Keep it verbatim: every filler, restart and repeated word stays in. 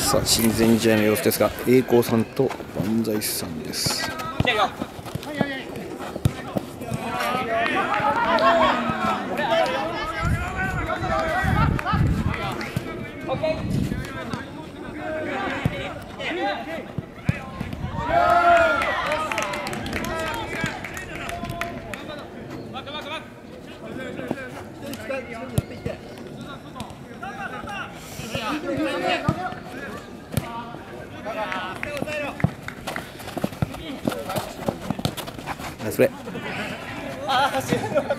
さあ親善試合の様子ですが、栄光さんと万歳さんです。ナイスプレー。